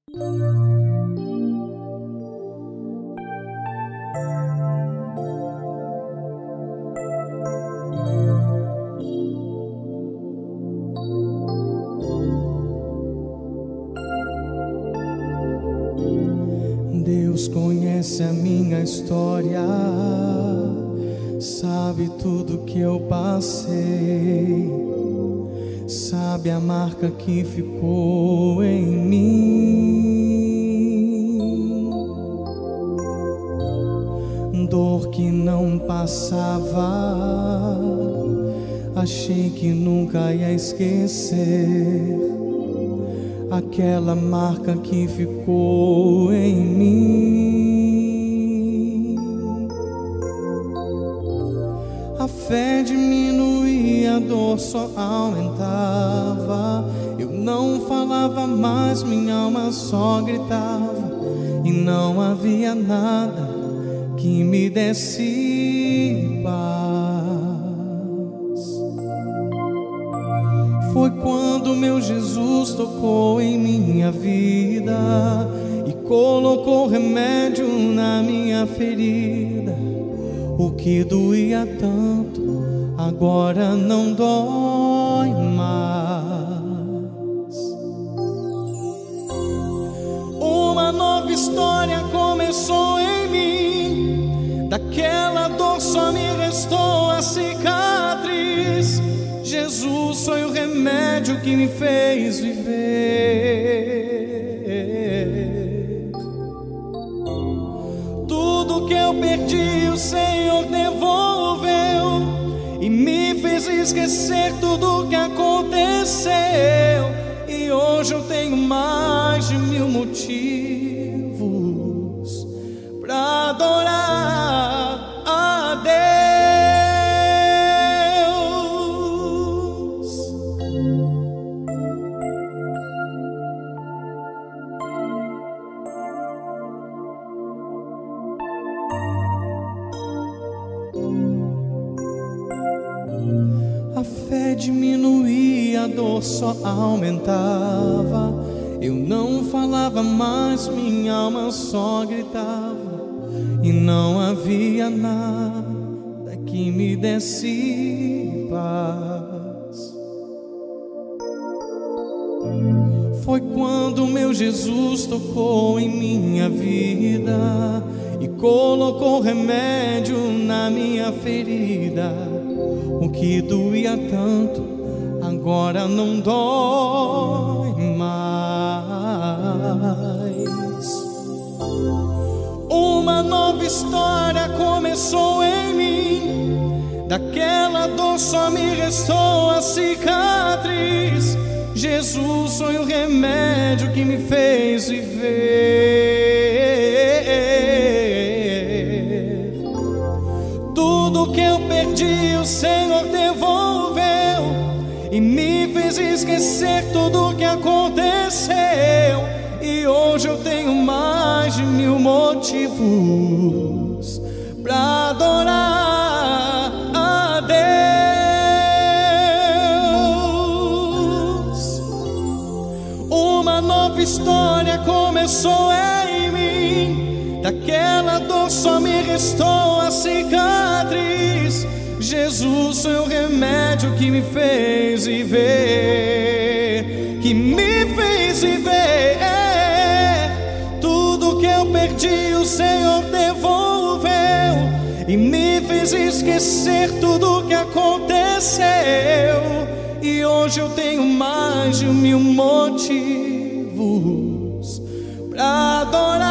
Deus conhece a minha história, sabe tudo que eu passei, sabe a marca que ficou em mim, dor que não passava, achei que nunca ia esquecer. Aquela marca que ficou em mim. A fé diminuía, a dor só aumentava. Eu não falava mais, minha alma só gritava. E não havia nada que me desse paz. Foi quando meu Jesus tocou em minha vida e colocou remédio na minha ferida. O que doía tanto agora não dói mais. Uma nova história começou em mim. Daquela dor só me restou a cicatriz. Jesus foi o remédio que me fez viver. Tudo que eu perdi o Senhor devolveu e me fez esquecer tudo que aconteceu. E hoje eu tenho mais de 1000 motivos pra adorar a Deus. A fé diminuía, a dor só aumentava. Eu não falava mais, minha alma só gritava. E não havia nada que me desse paz. Foi quando meu Jesus tocou em minha vida e colocou remédio na minha ferida. O que doía tanto agora não dói mais. Uma nova história começou em mim. Daquela dor só me restou a cicatriz. Jesus foi o remédio que me fez viver. Tudo que eu perdi o Senhor devolveu e me fez esquecer tudo que aconteceu. E hoje eu tenho mais de 1000 motivos pra adorar a Deus. Uma nova história começou em mim. Daquela dor só me restou a cicatriz. Jesus foi o remédio que me fez viver, que me fez viver. Tudo que eu perdi o Senhor devolveu e me fez esquecer tudo que aconteceu. E hoje eu tenho mais de 1000 motivos pra adorar